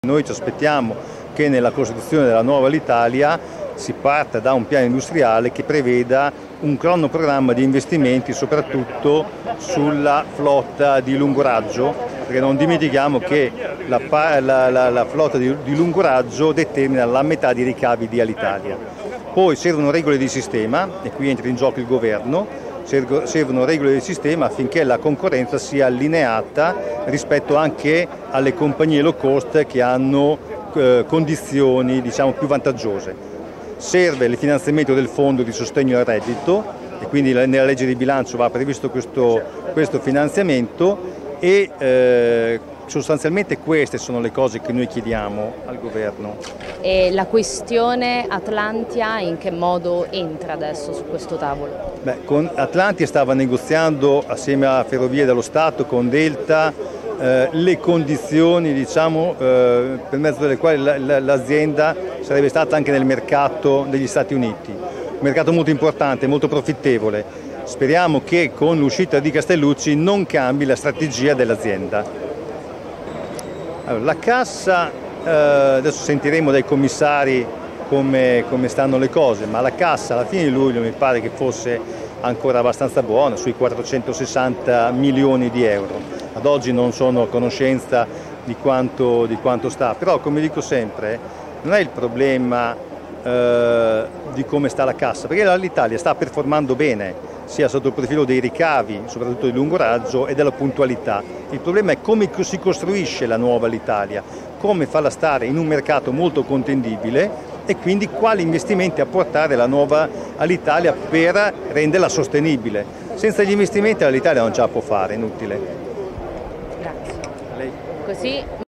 Noi ci aspettiamo che nella costruzione della nuova Alitalia si parta da un piano industriale che preveda un cronoprogramma di investimenti soprattutto sulla flotta di lungo raggio, perché non dimentichiamo che la flotta di lungo raggio determina la metà dei ricavi di Alitalia. Poi servono regole di sistema, e qui entra in gioco il governo. Servono regole di sistema affinché la concorrenza sia allineata rispetto anche alle compagnie low cost che hanno condizioni più vantaggiose. Serve il finanziamento del fondo di sostegno al reddito e quindi nella legge di bilancio va previsto questo finanziamento e sostanzialmente queste sono le cose che noi chiediamo al governo. E la questione Atlantia in che modo entra adesso su questo tavolo? Con Atlantia stava negoziando assieme a Ferrovie dello Stato, con Delta, le condizioni per mezzo delle quali l'azienda sarebbe stata anche nel mercato degli Stati Uniti. Un mercato molto importante, molto profittevole. Speriamo che con l'uscita di Castellucci non cambi la strategia dell'azienda. Allora, la cassa, adesso sentiremo dai commissari come stanno le cose, ma la cassa alla fine di luglio mi pare che fosse ancora abbastanza buona, sui 460 milioni di euro. Ad oggi non sono a conoscenza di quanto sta, però come dico sempre non è il problema di come sta la cassa, perché l'Italia sta performando bene, sia sotto il profilo dei ricavi, soprattutto di lungo raggio, e della puntualità. Il problema è come si costruisce la nuova Alitalia, come farla stare in un mercato molto contendibile e quindi quali investimenti apportare alla nuova Alitalia per renderla sostenibile. Senza gli investimenti l'Alitalia non ce la può fare, è inutile. Grazie. Lei. Così